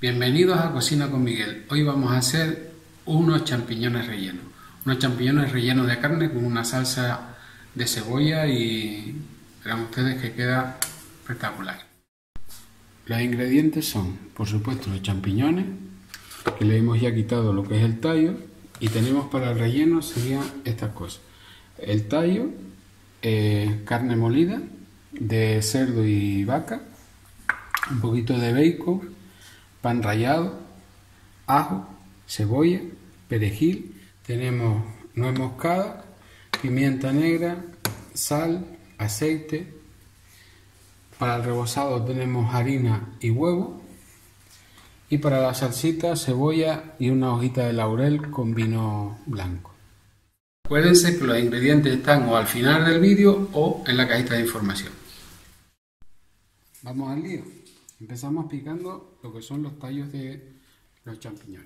Bienvenidos a Cocina con Miguel. Hoy vamos a hacer unos champiñones rellenos. Unos champiñones rellenos de carne con una salsa de cebolla y verán ustedes que queda espectacular. Los ingredientes son, por supuesto, los champiñones, que le hemos ya quitado lo que es el tallo, y tenemos para el relleno serían estas cosas. El tallo, carne molida de cerdo y vaca, un poquito de bacon, pan rallado, ajo, cebolla, perejil, tenemos nuez moscada, pimienta negra, sal, aceite. Para el rebozado tenemos harina y huevo, y para la salsita cebolla y una hojita de laurel con vino blanco. Acuérdense que los ingredientes están o al final del vídeo o en la cajita de información. Vamos al lío. Empezamos picando lo que son los tallos de los champiñones.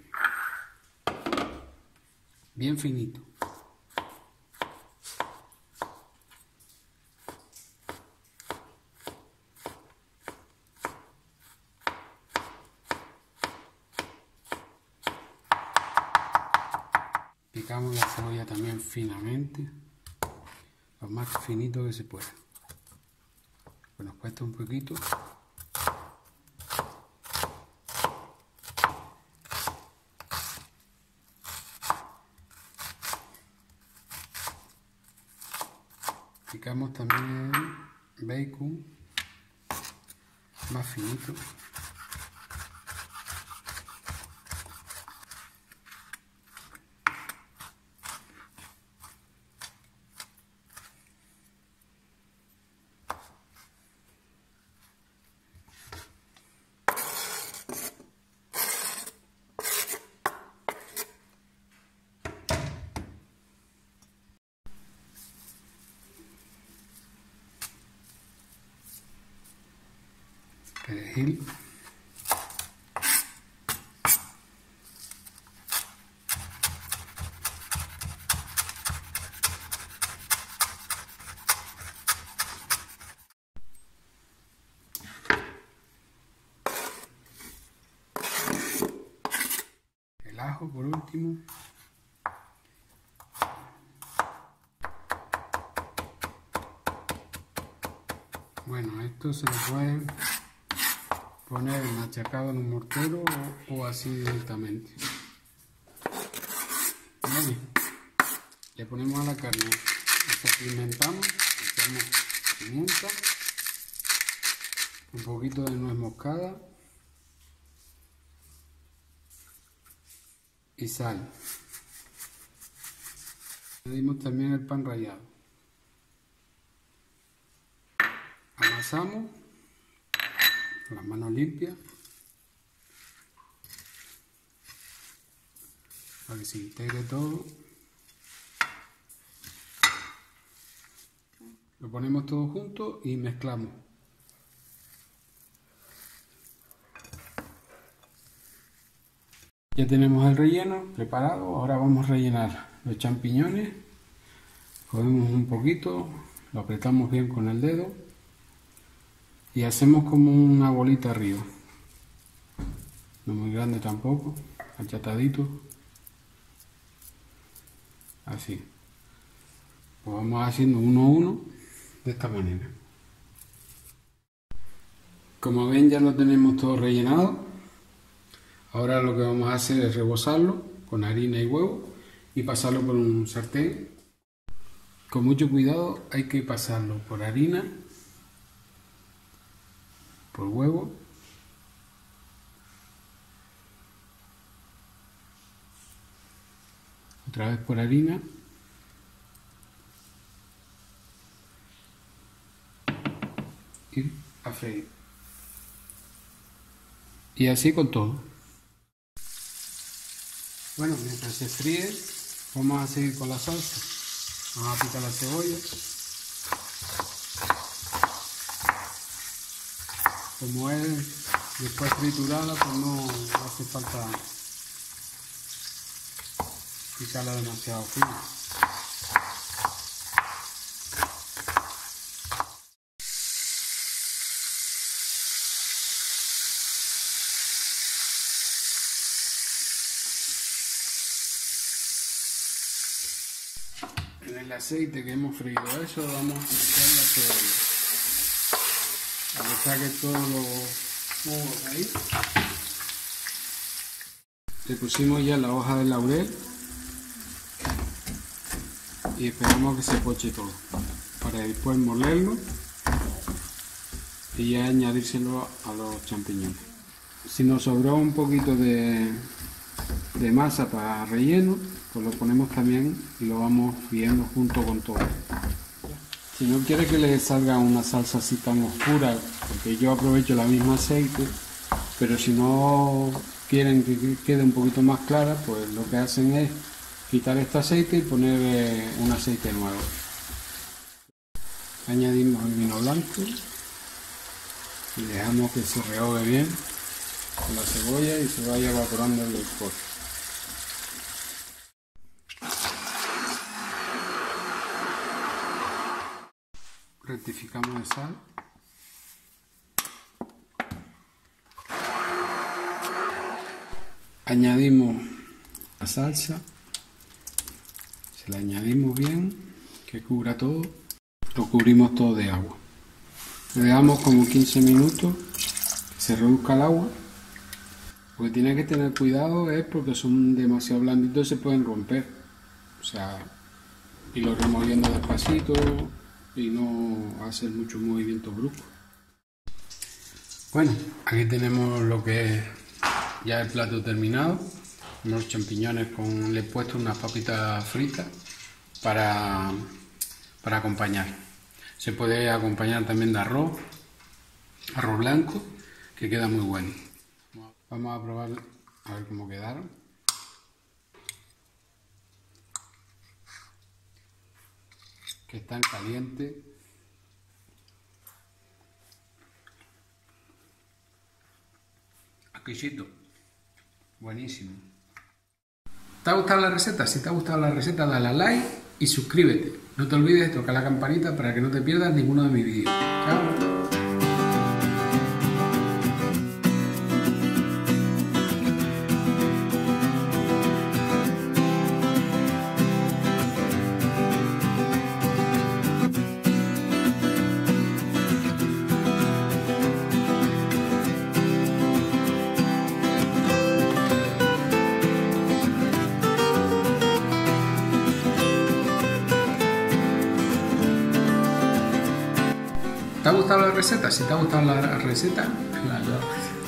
Bien finito. Picamos la cebolla también finamente, lo más finito que se pueda. Pues nos cuesta un poquito. Picamos también bacon, más finito. Perejil, el ajo por último. Bueno, esto se lo pueden poner machacado en un mortero o así directamente. Vale. Le ponemos a la carne, la pimentamos, echamos pimienta, un poquito de nuez moscada y sal. Añadimos también el pan rallado. Amasamos con las manos limpias para que se integre todo. Lo ponemos todo junto y mezclamos. Ya tenemos el relleno preparado. Ahora vamos a rellenar los champiñones. Cogemos un poquito, lo apretamos bien con el dedo y hacemos como una bolita arriba. No muy grande tampoco, achatadito. Así. Pues vamos haciendo uno a uno de esta manera. Como ven, ya lo tenemos todo rellenado. Ahora lo que vamos a hacer es rebozarlo con harina y huevo y pasarlo por un sartén. Con mucho cuidado hay que pasarlo por harina, por huevo, otra vez por harina y a freír. Y así con todo. Bueno, mientras se fríe, vamos a seguir con la salsa. Vamos a picar la cebolla. Como es después triturada, pues no hace falta picarla demasiado fina. En el aceite que hemos freído eso vamos a echar la cebolla. Para que saque todos los jugos ahí. Le pusimos ya la hoja de laurel y esperamos que se poche todo para después molerlo y ya añadírselo a los champiñones. Si nos sobró un poquito de masa para relleno, pues lo ponemos también y lo vamos friendo junto con todo. Si no quiere que le salga una salsa así tan oscura, porque yo aprovecho la misma aceite, pero si no quieren que quede un poquito más clara, pues lo que hacen es quitar este aceite y poner un aceite nuevo. Añadimos el vino blanco y dejamos que se rehogue bien con la cebolla y se vaya evaporando el licor. Rectificamos de sal. Añadimos la salsa, se la añadimos bien, que cubra todo, lo cubrimos todo de agua. Le dejamos como 15 minutos que se reduzca el agua, porque tiene que tener cuidado es porque son demasiado blanditos y se pueden romper, o sea, irlo removiendo despacito y no hacer muchos movimientos bruscos. Bueno, aquí tenemos lo que es ya el plato terminado, unos champiñones con, le he puesto unas papitas fritas para acompañar. Se puede acompañar también de arroz blanco, que queda muy bueno. Vamos a probar a ver cómo quedaron. Que están calientes. Exquisito. Buenísimo. ¿Te ha gustado la receta? Si te ha gustado la receta, dale a like y suscríbete. No te olvides de tocar la campanita para que no te pierdas ninguno de mis vídeos. Chao. ¿Te ha gustado la receta? Si te ha gustado la receta,